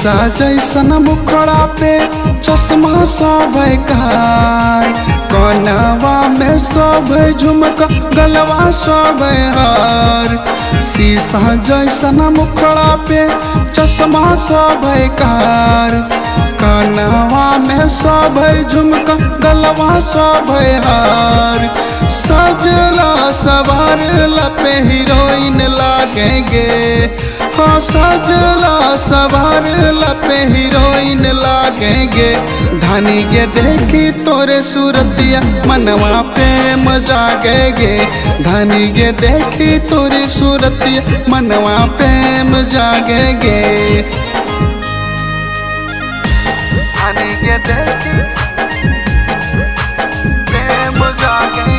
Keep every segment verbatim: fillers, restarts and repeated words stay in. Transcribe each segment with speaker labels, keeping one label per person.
Speaker 1: शीशा जैसन मुखड़ा पे चश्मा शोभे कार, कनवा में शोभे झुमका गलवा शोभे हार। शीशा जैसन मुखड़ा पे चश्मा शोभे कार, कनवा में शोभे झुमका गलवा शोभे हार। सजला सवारला पे हीरोइन लागेंगे, हाँ सजला सवारला पे हीरोइन लागेंगे। धानी के देखी तोरे सूरतिया मनवा प्रेम जागेगे, धानी के देखी तोरे सूरतिया मनवा प्रेम जागेगे। धानी के देखी प्रेम जागेगे।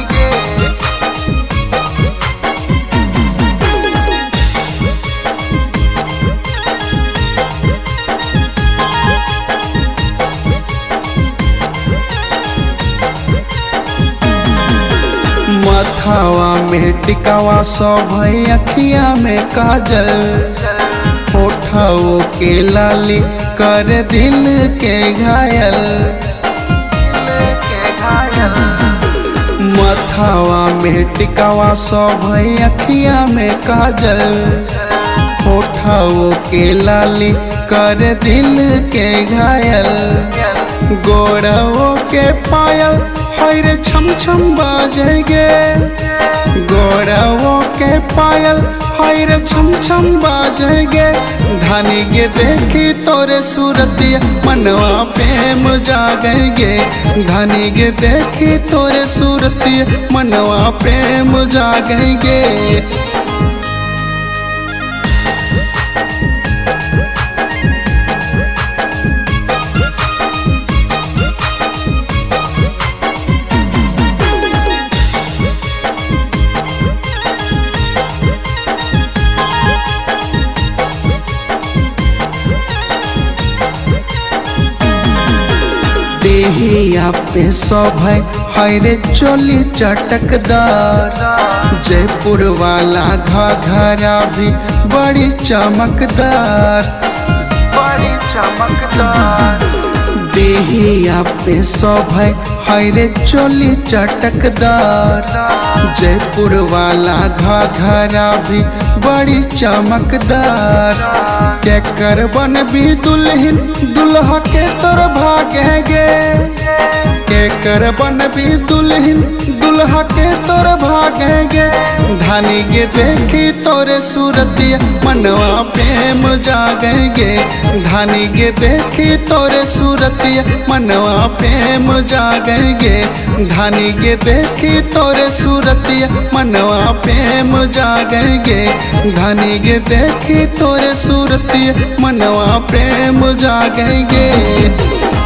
Speaker 1: मथावा में टिकावा शोभे अखिया में काजल, होठों के लाली कर दिल के घायल। मथावा में टिकावा शोभे अखिया में काजल, होठों के लाली कर दिल के घायल। गोरवों के पायल हर छम छम बाजेगे, गोरवों के पायल हर छम छम बाजेगे। धानी के देखी तोरे सूरतिया मनवा प्रेम जागेगे, धानी के देखी तोरे सूरतिया मनवा प्रेम जागेगे। देहिया पे शोभे हरे चोली चटकदार, जयपुर वाला घाघरा भी बड़ी चमकदार, बड़ी चमकदार। देहिया पे शोभे हरे चोली चटकदार, जयपुर वाला घाघरा भी बड़ी चमकदार। के कर बन भी दुल्हन दुल्हा के तोर भागेगे, के कर बन भी दुल्हन दुल्हा के तोर भागेगे। धानी के देखी तोरे सूरतिया मनवा प्रेम जागेगे, धानी के देखी तोरे सूरतिया मनवा प्रेम जागेगे। धानी के देखी तोरे सूरतिया मनवा प्रेम जागेगे, धानी के देखी तोरे सूरतिया मनवा प्रेम जागेगे।